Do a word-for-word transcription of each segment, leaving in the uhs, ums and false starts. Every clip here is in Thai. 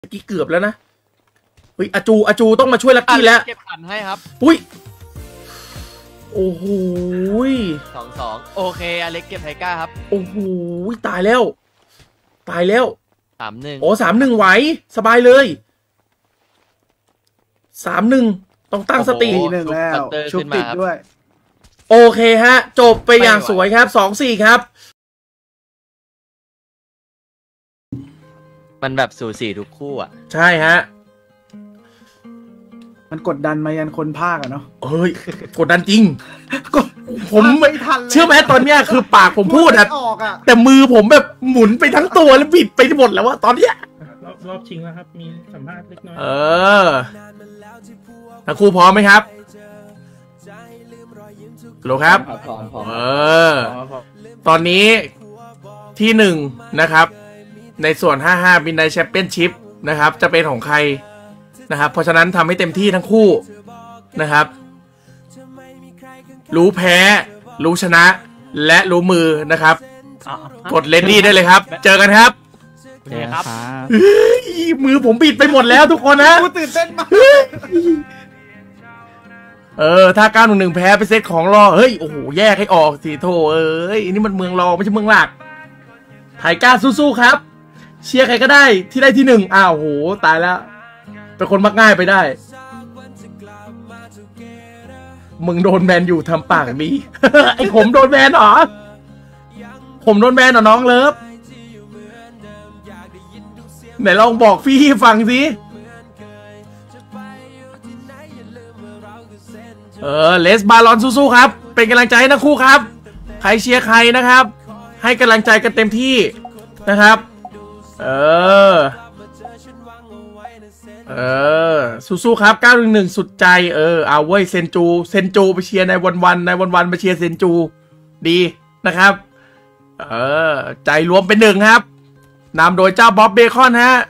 เมื่อกี้เกือบแล้วนะเฮ้ยอาจูอาจูต้องมาช่วยลักกี้แล้วเก็บขันให้ครับอุ้ยโอ้โหสองสองโอเคอเล็กเก็บไทก้าครับโอ้โหตายแล้วตายแล้วสามหนึ่งโอ้สามหนึ่งไหวสบายเลยสามหนึ่งต้องตั้งสติหนึ่งแล้วชุบติดด้วยโอเคฮะจบไปอย่างสวยครับสองสี่ครับมันแบบสูสีทุกคู่อ่ะใช่ฮะมันกดดันมายันคนภาคอะเนาะเฮ้ยกดดันจริงผมไม่ทันเชื่อไหมตอนเนี้ยคือปากผมพูดอะแต่มือผมแบบหมุนไปทั้งตัวแล้วบิดไปหมดแล้วว่าตอนเนี้ยรอบรอบชิงแล้วครับมีสัมภาษณ์เล็กน้อยเออทั้งคู่พร้อมไหมครับโลครับเออตอนนี้ที่หนึ่งนะครับในส่วนห้าสิบห้า Midnight Championship นะครับจะเป็นของใครนะครับเพราะฉะนั้นทำให้เต็มที่ทั้งคู่นะครับรู้แพ้รู้ชนะและรู้มือนะครับกดเลนดี้ได้เลยครับเจอกันครับโอเคครับมือผมบิดไปหมดแล้วทุกคนนะตื่นเต้นมากเออถ้าเก้าหนึ่งหนึ่งแพ้ไปเซตของรอเฮ้ยโอ้โหแยกให้ออกสิโถเอ้ยนี่มันเมืองรอไม่ใช่เมืองหลักไทก้าสู้ๆครับเชียร์ใครก็ได้ที่ได้ที่หนึ่งอ้าวโหตายแล้วเป็นคนมักง่ายไปได้มึงโดนแบนอยู่ทำปากดี ไอ้ผมโดนแบนเหรอผมโดนแบนเหรอน้องเลิฟไหนลองบอกพี่ฟังสิเออเลสบาลอนสู้ๆครับเป็นกำลังใจให้ทั้งคู่ครับใครเชียร์ใครนะครับให้กำลังใจกันเต็มที่นะครับเออเออสู้ๆครับเก้าหนึ่งหนึ่งสุดใจเออเอาเว้ยเซนจูเซนจูไปเชียร์ในวันวันในวันวันมาเชียร์เซนจูดีนะครับเออใจรวมเป็นหนึ่งครับนำโดยเจ้าบ๊อบเบคอนฮะ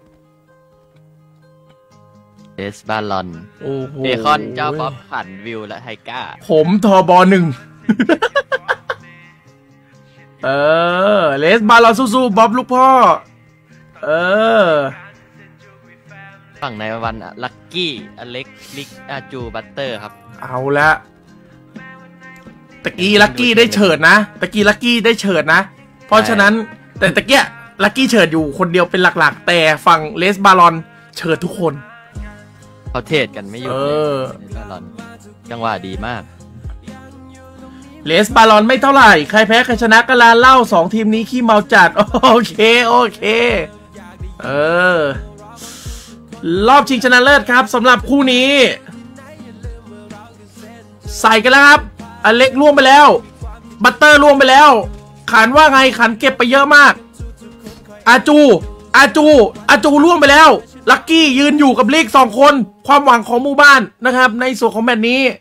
เอสบาลอนเบคอนเจ้าบ๊อบผ่านวิวและไทก้าผมทอบอหนึ่งเออเลสบาลอนสู้ๆบ๊อบลูกพ่อเออฝั่งในวันลักกี้อเล็กลิกอาจูบัตเตอร์ครับเอาละตะกี้ลักกี้ได้เฉิดนะตะกี้ลักกี้ได้เฉิดนะเพราะฉะนั้นแต่ตะกี้ลักกี้เฉิดอยู่คนเดียวเป็นหลักๆแต่ฝั่งเลสบาลอนเฉิดทุกคนเขาเทรดกันไม่อยู่เลสบาลอนจังหวะดีมากเลสบาลอนไม่เท่าไหร่ใครแพ้ใครชนะก็ลาเล่าสองทีมนี้ขี้เมาจัดโอเคโอเคเออรอบชิงชนะเลิศครับสำหรับคู่นี้ใส่กันแล้วครับอเล็กล่วงไปแล้วบัตเตอร์ล่วงไปแล้วขันว่าไงขันเก็บไปเยอะมากอาจูอาจูอาจูล่วงไปแล้วลักกี้ยืนอยู่กับลิกสองคนความหวังของหมู่บ้านนะครับในส่วนของแมตช์นี้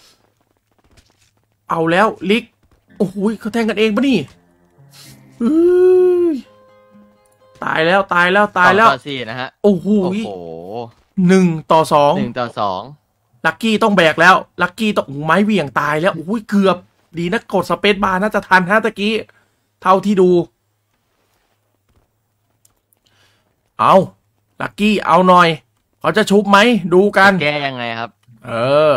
เอาแล้วลิกโอ้โหเขาแทงกันเองปะนี่ตายแล้วตายแล้วตายแล้วต่อสี่นะฮะโอ้โหหนึ่งต่อสองหนึ่งต่อสองลักกี้ต้องแบกแล้วลักกี้ต้องไม้เหวี่ยงตายแล้วโอ้ยเกือบดีนะกดสเปซบาร์น่าจะทันฮะตะกี้เท่าที่ดูเอาลักกี้เอาหน่อยเขาจะชุบไหมดูกันแก้ยังไงครับเออ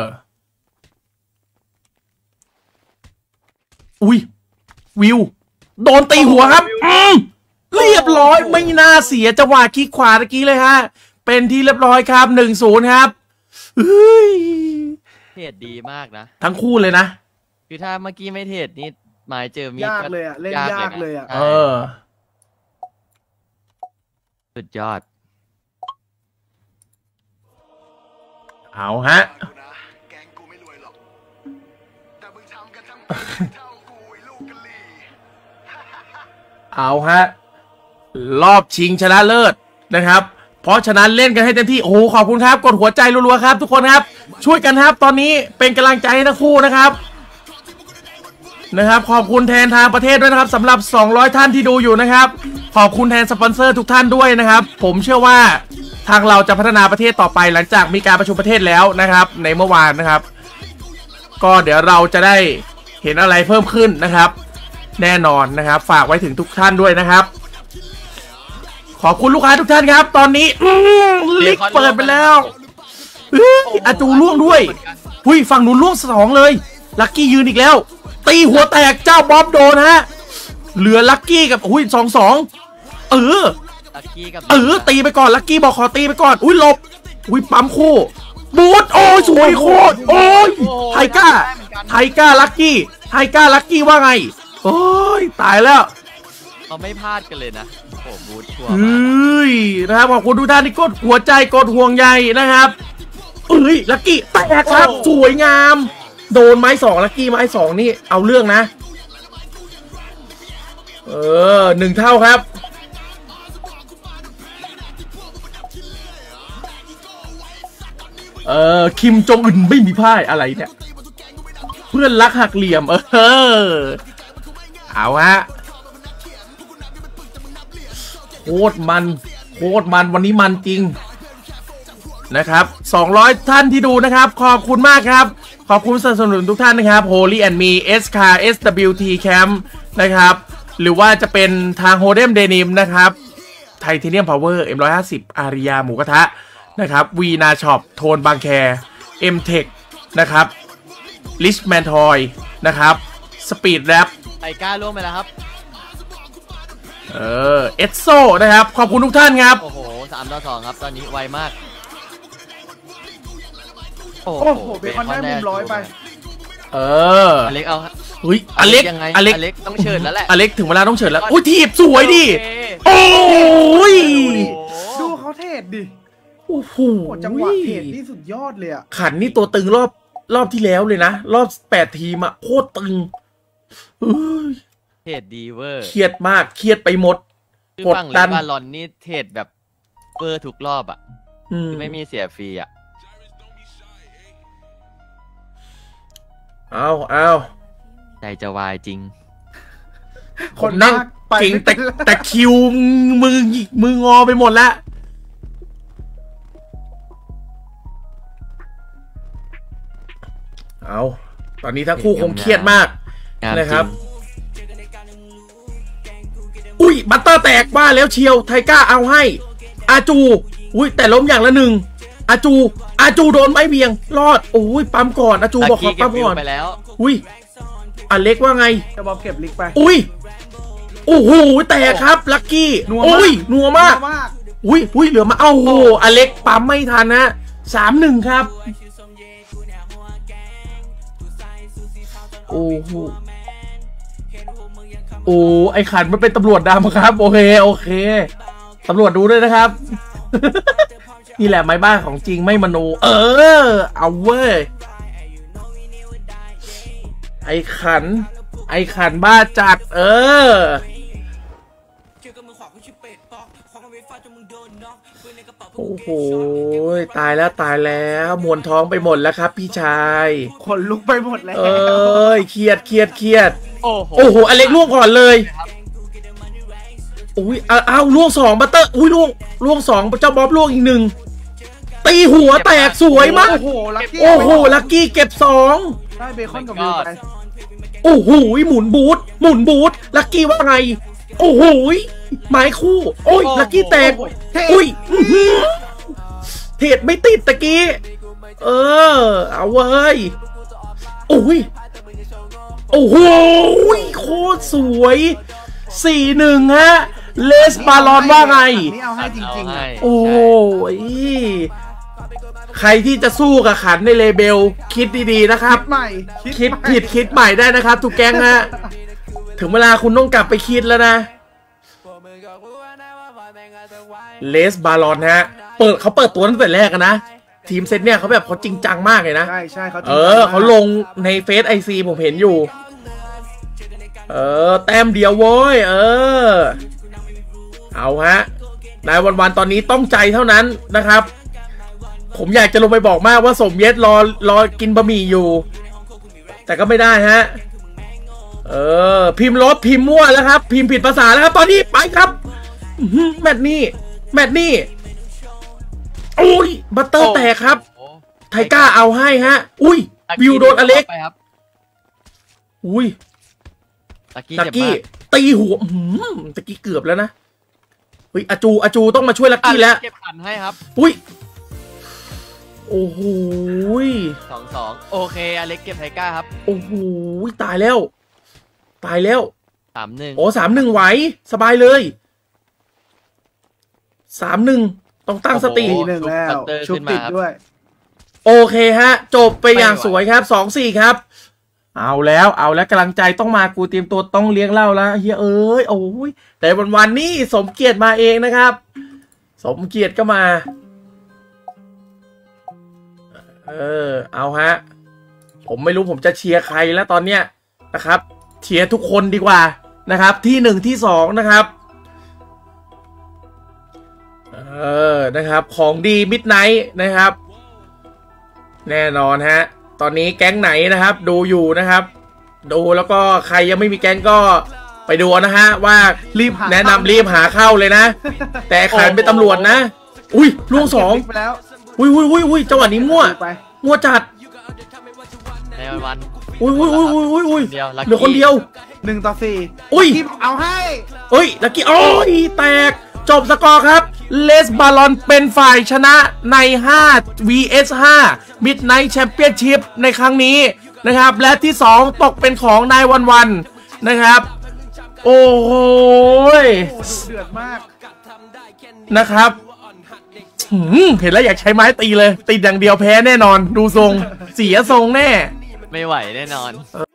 อุ้ยวิวโดนตีหัวครับอืมเรียบร้อยไม่น่าเสียจังหวะคลิกขวาตะกี้เลยฮะเป็นที่เรียบร้อยครับหนึ่งศูนย์ครับเฮ้ยเทรดดีมากนะทั้งคู่เลยนะคือถ้าเมื่อกี้ไม่เทรดนี่หมายเจอมียากเลยอะเล่นยากเลยอะเออสุดยอดเอาฮะเอาฮะรอบชิงชนะเลิศนะครับเพราะฉะนั้นเล่นกันให้เต็มที่โอ้โหขอบคุณครับกดหัวใจรัวๆครับทุกคนครับช่วยกันครับตอนนี้เป็นกำลังใจให้ทั้งคู่นะครับนะครับขอบคุณแทนทางประเทศด้วยนะครับสำหรับสองร้อยท่านที่ดูอยู่นะครับขอบคุณแทนสปอนเซอร์ทุกท่านด้วยนะครับผมเชื่อว่าทางเราจะพัฒนาประเทศต่อไปหลังจากมีการประชุมประเทศแล้วนะครับในเมื่อวานนะครับก็เดี๋ยวเราจะได้เห็นอะไรเพิ่มขึ้นนะครับแน่นอนนะครับฝากไว้ถึงทุกท่านด้วยนะครับขขอบคุณลูกค้าทุกท่านครับ ตอนนี้ลิกเปิดไปแล้วอาจูล่วงด้วยหุยฝั่งนู้นล่วงสองเลยลักกี้ยืนอีกแล้วตีหัวแตกเจ้าบ๊อบโดนฮะเหลือลักกี้กับหุยสองสองเออเออตีไปก่อนลักกี้บอกขอตีไปก่อนอุ้ยหลบอุ้ยปั๊มคู่บูทโอ้ยสวยโคตรโอ้ยไทก้าไทก้าลักกี้ไทก้าลักกี้ว่าไงโอ้ยตายแล้วเขาไม่พลาดกันเลยนะโอ้บูทชัวร์เฮ้ยนะครับขอบคุณทุกท่านที่กดหัวใจกดห่วงใยนะครับเอ้ยลักกี้แตกครับสวยงามโดนไม้สองลักกี้ไม้สองนี่เอาเรื่องนะเออหนึ่งเท่าครับเออคิมจงอึนไม่มีพ่ายอะไรเนี่ยเพื่อนรักหักเหลี่ยมเออเอาฮะโคตรมันโคตรมันวันนี้มันจริงนะครับสองร้อยท่านที่ดูนะครับขอบคุณมากครับขอบคุณสนับสนุนทุกท่านนะครับ Holy and Me เอส คาร์ เอส ดับเบิลยู ที Camp นะครับหรือว่าจะเป็นทาง Hodem Denim นะครับ Titanium Power เอ็ม หนึ่งร้อยห้าสิบ อาริยาหมูกระทะนะครับวีนาช็อปโทนบางแค M-Tech นะครับ Richman Toy นะครับ Speed Rap ไทก้าล่วงไปแล้วครับเออเอสโซนะครับขอบคุณทุกท่านครับโอ้โหสามต่อสองครับตอนนี้ไวมากโอ้โหเบคอนได้มุมร้อยไปเอออเล็กเอาอุ้ยอเล็กอเล็กอเล็กต้องเชิญแล้วแหละอเล็กถึงเวลาต้องเชิญแล้วอุ้ยทีบสวยดิโอ้ยดูเขาเทศดิโอ้โหจังหวะเทศนี่สุดยอดเลยอ่ะขันนี่ตัวตึงรอบรอบที่แล้วเลยนะรอบแปดทีมอ่ะโคตรตึงเทศดีเวอร์เครียดมากเครียดไปหมดกดดันบาลอนนี่เทศแบบเวอร์ทุกรอบอ่ะไม่มีเสียฟรีอ่ะเอาเอาใจจะวายจริงคนนั่งเก่งแต่แต่คิวมือมืองอไปหมดแล้วเอาตอนนี้ทั้งคู่คงเครียดมากนะครับอุ้ยบัตเตอร์แตกบ้าแล้วเชียวไทก้าเอาให้อาจูอุ้ยแต่ล้มอย่างละหนึ่งอาจูอาจูโดนไม้เบียงรอดโอ้ยปั๊มก่อนอาจูบอกขอปั๊มก่อนไปแล้วอุ้ยอเล็กว่าไงจะบอกเก็บลิกไปอุ้ยโอ้โหแตกครับลักกี้อุ้ยนัวมากอุ้ยอุ้ยเหลือมาเอ้าโหอเล็กปั๊มไม่ทันนะสามหนึ่งครับโอ้โหโอ้ไอขันมันเป็นตำรวจดำครับโอเคโอเคตำรวจดูด้วยนะครับนี่แหละไม้บ้านของจริงไม่มโนเออเอาเว้ยไอขันไอขันบ้าจัดเออโอ้โหตายแล้วตายแล้วมวนท้องไปหมดแล้วครับพี่ชายขนลุกไปหมดแล้วเอ้ยเครียดเครียดเครียดโอ้โหอเล็กล่วงก่อนเลยอุ้ยอ้าวล่วงสองบัตเตอร์อุ้ยล่วงล่วงสองเจ้าบ๊อบล่วงอีกหนึ่งตีหัวแตกสวยมากโอ้โหลักกี้โอ้โหลักกี้เก็บสองได้เบคอนกับวิวไปโอ้โหหมุนบูทหมุนบูทลักกี้ว่าไงโอ้โหไม้คู่โอ้ยลักกี้แตกอุ้ยเทรดไม่ติดตะกี้เออเอาเว้ยโอ้ยโอ้โหโคตรสวยสี่หนึ่งฮะเลสบาลอนว่าไงนี่เอาให้จริงๆโอ้ยใครที่จะสู้กับขันในเลเบลคิดดีๆนะครับคิดผิดคิดใหม่ได้นะครับทุกแก๊งฮะถึงเวลาคุณต้องกลับไปคิดแล้วนะเลสบาลอนฮะเปิดเขาเปิดตัวตั้งแต่แรกนะทีมเซตเนี่ยเขาแบบเขาจริงจังมากเลยนะใช่ใช่เขาเออเขาลงในเฟซไอซีผมเห็นอยู่เออแต้มเดียวโว้ยเออเอาฮะนายวันๆตอนนี้ต้องใจเท่านั้นนะครับผมอยากจะลงไปบอกมากว่าสมเย็ดรอรอกินบะหมี่อยู่แต่ก็ไม่ได้ฮะเออพิมพ์ลบพิมพ์มั่วแล้วครับพิมพ์ผิดภาษาแล้วครับตอนนี้ไปครับแมตนี่แมตนี่โอ้ยบัตเตอร์แตกครับไทก้าเอาให้ฮะอุ้ยวิวโดนอเล็กอุ้ยตะกี้ตีหัวตะกี้เกือบแล้วนะฮ้ยอาจูอาจูต้องมาช่วยลักกี้แล้วเก็บขันให้ครับอุ้ยโอ้โหสองสองโอเคอเล็กเก็บไทก้าครับโอ้โหตายแล้วตายแล้วสามหนึ่งโอ้สามหนึ่งไหวสบายเลยสามหนึ่งต้องตั้งสติตีหนึ่งแล้วชุบติดด้วยโอเคฮะจบไปอย่างสวยครับสองสี่ครับเอาแล้วเอาแล้วกำลังใจต้องมากูเตรียมตัวต้องเลี้ยงเหล้าแล้วเฮียเอ้ยโอ้ยแต่วันวันนี้สมเกียรติมาเองนะครับ สมเกียรติก็มาเออเอาฮะผมไม่รู้ผมจะเชียร์ใครแล้วตอนเนี้ยนะครับเชียร์ทุกคนดีกว่านะครับที่หนึ่งที่สองนะครับเออนะครับของดีมิดไนท์นะครับแน่นอนฮะตอนนี้แก๊งไหนนะครับดูอยู่นะครับดูแล้วก็ใครยังไม่มีแก๊งก็ไปดูนะฮะว่ารีบแนะนำรีบหาเข้าเลยนะแต่ขายเป็นตำรวจนะอุ้ยล่วงสองอุ้ยอุ้ยอุ้ยอุ้ยจังหวะนี้มั่วมั่วจัดในวันวันอุ้ยอุ้ยอุ้ยอุ้ยอุ้ยอุ้ยเดียวเหลือคนเดียวหนึ่งต่อสี่อุ้ยเอาให้เอ้ยลักกี้โอ้ยแตกจบสกอร์ครับเลสบาลอนเป็นฝ่ายชนะใน ห้า วี เอส ห้า Midnight Championship ในครั้งนี้นะครับและที่สองตกเป็นของนายวันวันนะครับโอ้โหเดือดมากนะครับเห็นแล้วอยากใช้ไม้ตีเลยตีอย่างเดียวแพ้แน่นอนดูทรงเสียทรงแน่ไม่ไหวแน่นอน